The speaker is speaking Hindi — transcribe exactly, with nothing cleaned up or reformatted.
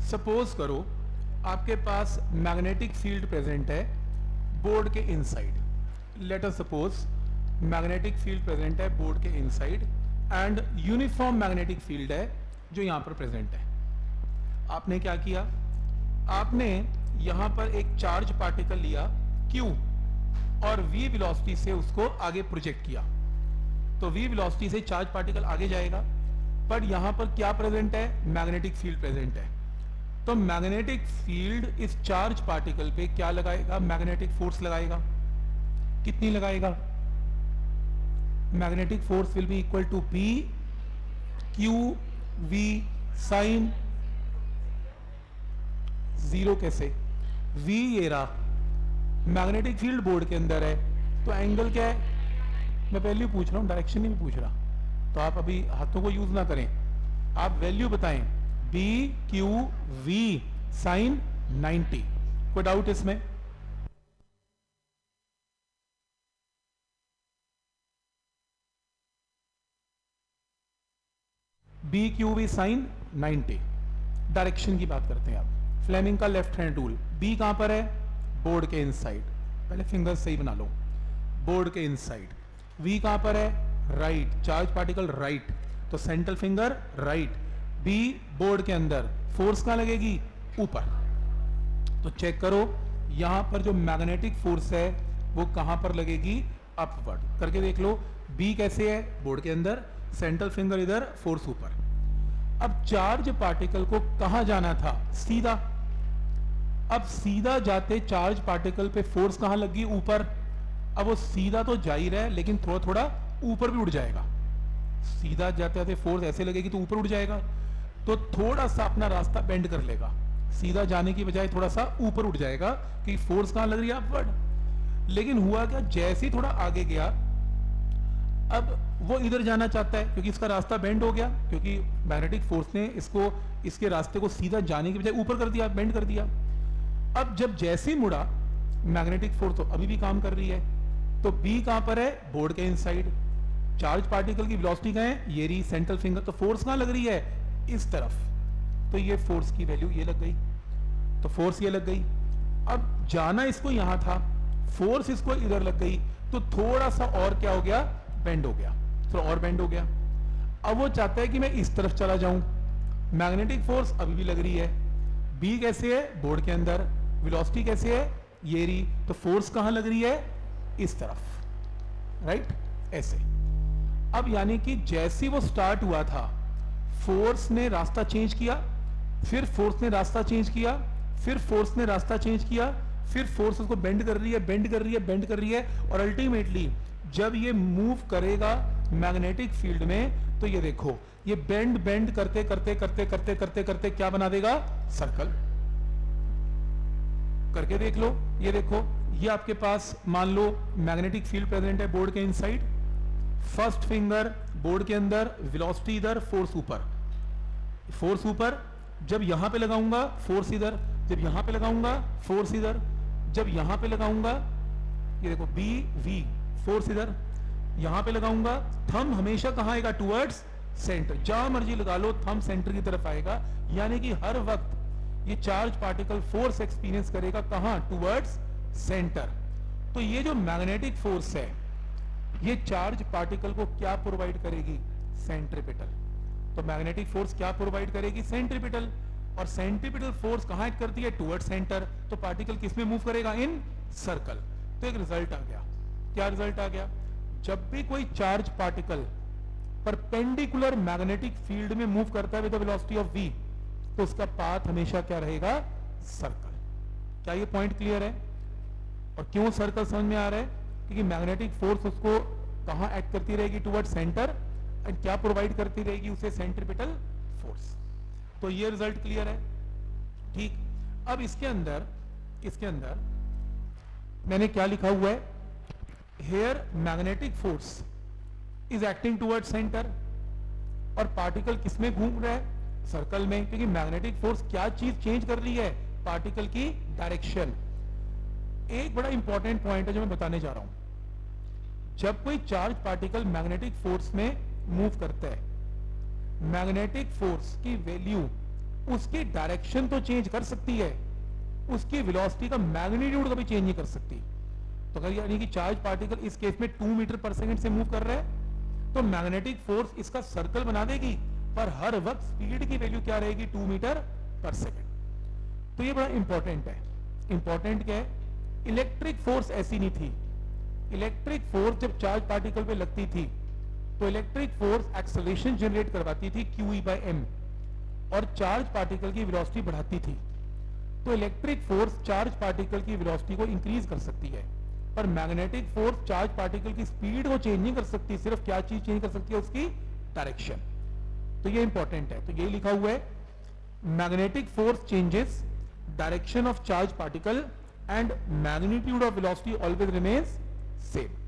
सपोज करो आपके पास मैग्नेटिक फील्ड प्रेजेंट है बोर्ड के inside. Let us suppose magnetic field present है बोर्ड के inside and uniform magnetic field है जो यहां पर प्रेजेंट है। आपने क्या किया, आपने यहां पर एक चार्ज पार्टिकल लिया Q और V वेलोसिटी से उसको आगे प्रोजेक्ट किया। तो V वेलोसिटी से चार्ज पार्टिकल आगे जाएगा, पर यहां पर क्या प्रेजेंट है, मैग्नेटिक फील्ड प्रेजेंट है। तो मैग्नेटिक फील्ड इस चार्ज पार्टिकल पे क्या लगाएगा, मैग्नेटिक फोर्स लगाएगा। कितनी लगाएगा, magnetic force will be equal to P Q V sine zero. कैसे, V ये रहा, मैग्नेटिक फील्ड बोर्ड के अंदर है, तो एंगल क्या है, मैं वैल्यू पूछ रहा हूं, डायरेक्शन नहीं पूछ रहा, तो आप अभी हाथों को यूज ना करें, आप वैल्यू बताएं। B Q V sine ninety. कोई डाउट इसमें? B Q V sine ninety. Direction की बात करते हैं आप। फ्लेमिंग का लेफ्ट हैंड रूल, B कहां पर है, बोर्ड के इनसाइड, पहले फिंगर सही बना लो, बोर्ड के इनसाइड। V कहां पर है, राइट, चार्ज पार्टिकल राइट, तो central finger right. B board के अंदर, फोर्स कहां लगेगी, ऊपर। तो चेक करो यहां पर जो मैग्नेटिक फोर्स है वो कहां पर लगेगी, अपवर्ड। करके देख लो, B कैसे है, बोर्ड के अंदर, सेंट्रल फिंगर इधर, फोर्स ऊपर। अब चार्ज पार्टिकल को कहां जाना था, सीधा। अब सीधा जाते चार्ज पार्टिकल पे फोर्स कहां लगी, ऊपर। अब वो सीधा तो जा ही रहा है लेकिन थोड़ा थोड़ा ऊपर भी उड़ जाएगा। सीधा जाते जाते फोर्स ऐसे लगेगी तो ऊपर उड़ जाएगा, तो थोड़ा सा अपना रास्ता बेंड कर लेगा, सीधा जाने की बजाय थोड़ा सा ऊपर उठ जाएगा कि फोर्स कहां लग रही है, अपवर्ड। लेकिन हुआ क्या, जैसे ही थोड़ा आगे गया, अब वो इधर जाना चाहता है क्योंकि इसका रास्ता बेंड हो गया, क्योंकि मैग्नेटिक फोर्स ने इसको इसके रास्ते को सीधा जाने की बजाय ऊपर कर दिया, बेंड कर दिया। अब जब जैसे ही मुड़ा, मैग्नेटिक फोर्स तो अभी भी काम कर रही है, तो B कहां पर है, बोर्ड के इनसाइड। चार्ज पार्टिकल की वेलोसिटी कहां है, ये रही सेंट्रल फिंगर, तो फोर्स कहां लग रही है, इस तरफ। तो ये फोर्स की वैल्यू ये लग गई, तो फोर्स ये लग गई। अब जाना इसको यहां था, फोर्स इसको इधर लग गई, तो थोड़ा सा और क्या हो गया, बेंड हो गया, थोड़ा और बेंड हो गया। अब वो चाहता है कि मैं इस तरफ चला जाऊं, मैग्नेटिक फोर्स अभी भी लग रही है। B कैसे है, बोर्ड के अंदर, वेलोसिटी कैसे है, ये रही, तो फोर्स कहां लग रही है, इस तरफ, राइट, ऐसे। अब यानी कि जैसे वो स्टार्ट हुआ था, फोर्स ने रास्ता चेंज किया, फिर फोर्स ने रास्ता चेंज किया, फिर फोर्स ने रास्ता चेंज किया, फिर फोर्स उसको बेंड कर रही है, बेंड कर रही है, बेंड कर रही है, और अल्टीमेटली जब ये मूव करेगा मैग्नेटिक फील्ड में, तो ये देखो, ये बेंड बेंड करते करते करते करते करते करते क्या बना देगा, सर्कल। करके देख लो, ये देखो, ये आपके पास मान लो मैग्नेटिक फील्ड प्रेजेंट है बोर्ड के इनसाइड, फर्स्ट फिंगर बोर्ड के अंदर, वेलोसिटी इधर, फोर्स ऊपर, फोर्स ऊपर। जब यहां पे लगाऊंगा फोर्स इधर, जब यहां पे लगाऊंगा फोर्स इधर, जब यहां पे लगाऊंगा, ये देखो B V, फोर्स इधर, यहां पे लगाऊंगा, थंब हमेशा कहां आएगा, टुवर्ड्स सेंटर। जहां मर्जी लगा लो, थंब सेंटर की तरफ आएगा, यानी कि हर वक्त ये चार्ज पार्टिकल फोर्स एक्सपीरियंस करेगा कहां, टुवर्ड्स सेंटर। तो ये जो मैग्नेटिक फोर्स है, ये चार्ज पार्टिकल को क्या प्रोवाइड करेगी, सेंट्रीपिटल। तो मैग्नेटिक फोर्स क्या प्रोवाइड करेगी, सेंट्रीपिटल, और सेंट्रीपिटल फोर्स कहां एक्ट करती है, टुवर्ड्स सेंटर। तो पार्टिकल किस में मूव करेगा, इन सर्कल। तो एक रिजल्ट आ गया, क्या रिजल्ट आ गया, जब भी कोई charge particle perpendicular magnetic field में मूव करता है with the velocity of V, तो उसका पाथ हमेशा क्या रहेगा, सर्कल। क्या ये पॉइंट क्लियर है? और क्यों सर्कल समझ में आ रहा है, क्योंकि मैग्नेटिक फोर्स उसको कहां एक्ट करती रहेगी, टुवर्ड सेंटर, एंड क्या प्रोवाइड करती रहेगी उसे, सेंट्रीपिटल फोर्स। तो ये रिजल्ट क्लियर है, ठीक। अब इसके अंदर इसके अंदर मैंने क्या लिखा हुआ है, here magnetic force is acting toward center, और पार्टिकल किसमें घूम रहा है, सर्कल में, क्योंकि मैग्नेटिक फोर्स क्या चीज चेंज कर रही है, पार्टिकल की डायरेक्शन। एक बड़ा इंपॉर्टेंट पॉइंट है जो मैं बताने जा रहा हूं, जब कोई चार्ज पार्टिकल मैग्नेटिक फोर्स में मूव करता है, मैग्नेटिक फोर्स की वैल्यू उसकी डायरेक्शन तो चेंज कर सकती है, उसकी वेलोसिटी का मैग्नीट्यूड कभी चेंज नहीं कर सकती। तो अगर यानी कि चार्ज पार्टिकल इस केस में टू मीटर पर सेकंड से मूव कर रहा है तो मैग्नेटिक फोर्स इसका सर्कल बना देगी, पर हर वक्त स्पीड की वैल्यू क्या रहेगी, टू मीटर पर सेकंड। तो ये बड़ा इंपॉर्टेंट है। इंपॉर्टेंट क्या है, इलेक्ट्रिक फोर्स ऐसी नहीं थी। इलेक्ट्रिक फोर्स जब चार्ज पार्टिकल पे लगती थी तो इलेक्ट्रिक फोर्स एक्सेलरेशन जनरेट करवाती थी क्यू ई बाई एम, और चार्ज पार्टिकल की वेलोसिटी बढ़ाती थी। तो इलेक्ट्रिक फोर्स चार्ज पार्टिकल की वेलोसिटी को इंक्रीज कर सकती है, पर मैग्नेटिक फोर्स चार्ज पार्टिकल की स्पीड को चेंज नहीं कर सकती, सिर्फ क्या चीज चेंज कर सकती है, उसकी डायरेक्शन। तो ये इंपॉर्टेंट है। तो ये लिखा हुआ है, magnetic force changes direction of charge particle and magnitude of velocity always remains same.